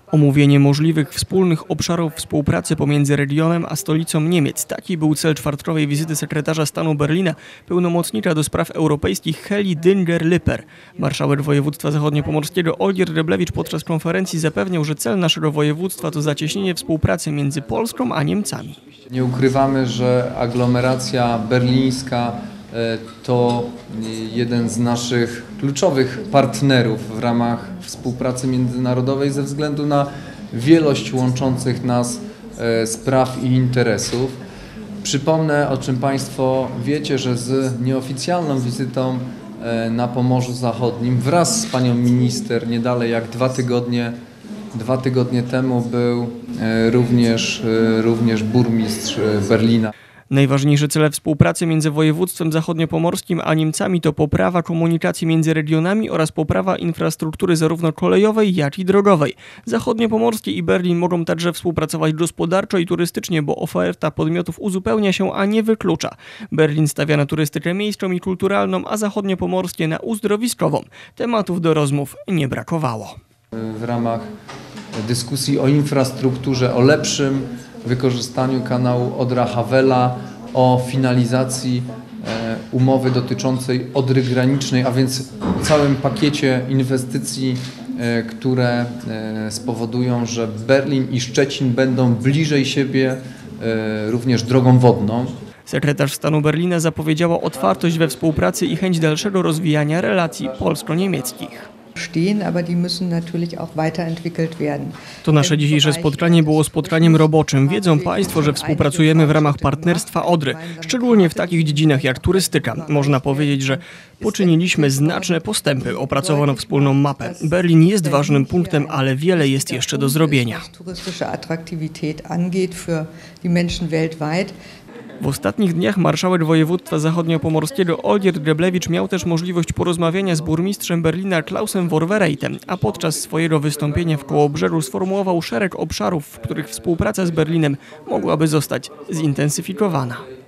Omówienie możliwych wspólnych obszarów współpracy pomiędzy regionem a stolicą Niemiec. Taki był cel czwartkowej wizyty sekretarza stanu Berlina, pełnomocnicza do spraw europejskich Heli Dynger-Lippert. Marszałek województwa zachodniopomorskiego Olgierd Deblewicz podczas konferencji zapewniał, że cel naszego województwa to zacieśnienie współpracy między Polską a Niemcami. Nie ukrywamy, że aglomeracja berlińska to jeden z naszych kluczowych partnerów w ramach współpracy międzynarodowej ze względu na wielość łączących nas spraw i interesów. Przypomnę, o czym Państwo wiecie, że z nieoficjalną wizytą na Pomorzu Zachodnim wraz z panią minister nie dalej jak dwa tygodnie temu był również burmistrz Berlina. Najważniejsze cele współpracy między województwem zachodniopomorskim a Niemcami to poprawa komunikacji między regionami oraz poprawa infrastruktury zarówno kolejowej, jak i drogowej. Zachodniopomorskie i Berlin mogą także współpracować gospodarczo i turystycznie, bo oferta podmiotów uzupełnia się, a nie wyklucza. Berlin stawia na turystykę miejską i kulturalną, a zachodniopomorskie na uzdrowiskową. Tematów do rozmów nie brakowało. W ramach dyskusji o infrastrukturze, o lepszym wykorzystaniu kanału Odra-Hawela, o finalizacji umowy dotyczącej Odry Granicznej, a więc całym pakiecie inwestycji, które spowodują, że Berlin i Szczecin będą bliżej siebie również drogą wodną. Sekretarz stanu Berlina zapowiedziała otwartość we współpracy i chęć dalszego rozwijania relacji polsko-niemieckich. To nasze dzisiejsze spotkanie było spotkaniem roboczym. Wiedzą Państwo, że współpracujemy w ramach partnerstwa Odry, szczególnie w takich dziedzinach jak turystyka. Można powiedzieć, że poczyniliśmy znaczne postępy, opracowano wspólną mapę. Berlin jest ważnym punktem, ale wiele jest jeszcze do zrobienia. W ostatnich dniach marszałek województwa zachodniopomorskiego Olgierd Deblewicz miał też możliwość porozmawiania z burmistrzem Berlina Klausem Wowerreitem, a podczas swojego wystąpienia w Kołobrzegu sformułował szereg obszarów, w których współpraca z Berlinem mogłaby zostać zintensyfikowana.